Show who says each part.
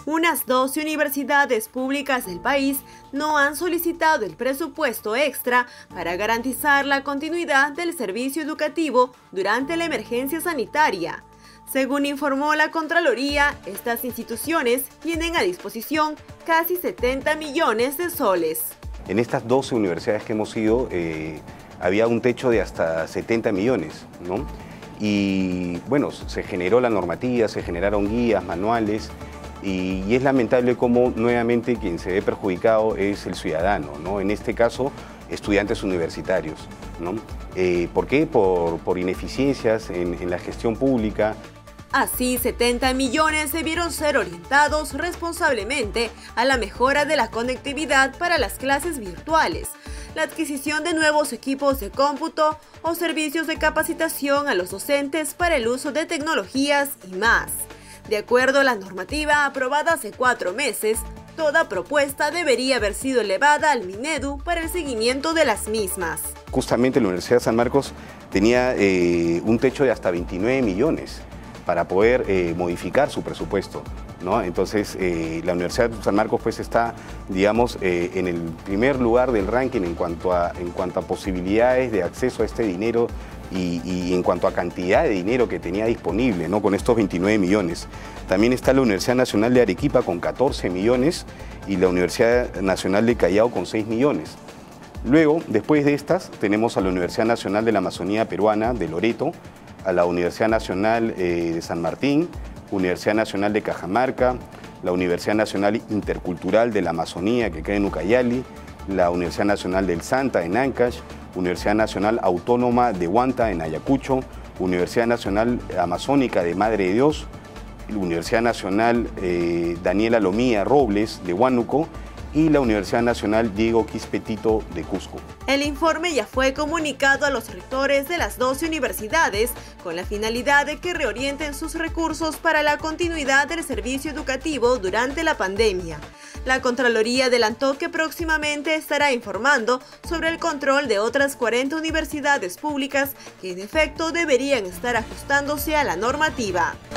Speaker 1: Unas 12 universidades públicas del país no han solicitado el presupuesto extra para garantizar la continuidad del servicio educativo durante la emergencia sanitaria. Según informó la Contraloría, estas instituciones tienen a disposición casi 70 millones de soles.
Speaker 2: En estas 12 universidades que hemos ido, había un techo de hasta 70 millones, ¿no? Y bueno, se generó la normativa, se generaron guías, manuales, y es lamentable cómo nuevamente quien se ve perjudicado es el ciudadano, ¿no? En este caso, estudiantes universitarios, ¿no? ¿Por qué? Por ineficiencias en la gestión pública.
Speaker 1: Así, 70 millones debieron ser orientados responsablemente a la mejora de la conectividad para las clases virtuales, la adquisición de nuevos equipos de cómputo o servicios de capacitación a los docentes para el uso de tecnologías y más. De acuerdo a la normativa aprobada hace 4 meses, toda propuesta debería haber sido elevada al Minedu para el seguimiento de las mismas.
Speaker 2: Justamente la Universidad de San Marcos tenía un techo de hasta 29 millones para poder modificar su presupuesto, ¿no? Entonces, la Universidad de San Marcos pues está, digamos, en el primer lugar del ranking en cuanto a posibilidades de acceso a este dinero y en cuanto a cantidad de dinero que tenía disponible, ¿no? Con estos 29 millones. También está la Universidad Nacional de Arequipa con 14 millones y la Universidad Nacional de Callao con 6 millones. Luego, después de estas, tenemos a la Universidad Nacional de la Amazonía Peruana de Loreto, a la Universidad Nacional de San Martín, Universidad Nacional de Cajamarca, la Universidad Nacional Intercultural de la Amazonía que queda en Ucayali, la Universidad Nacional del Santa en Ancash, Universidad Nacional Autónoma de Huanta en Ayacucho, Universidad Nacional Amazónica de Madre de Dios, Universidad Nacional Daniela Lomía Robles de Huánuco y la Universidad Nacional Diego Quispetito de Cusco.
Speaker 1: El informe ya fue comunicado a los rectores de las 12 universidades con la finalidad de que reorienten sus recursos para la continuidad del servicio educativo durante la pandemia. La Contraloría adelantó que próximamente estará informando sobre el control de otras 40 universidades públicas que en efecto deberían estar ajustándose a la normativa.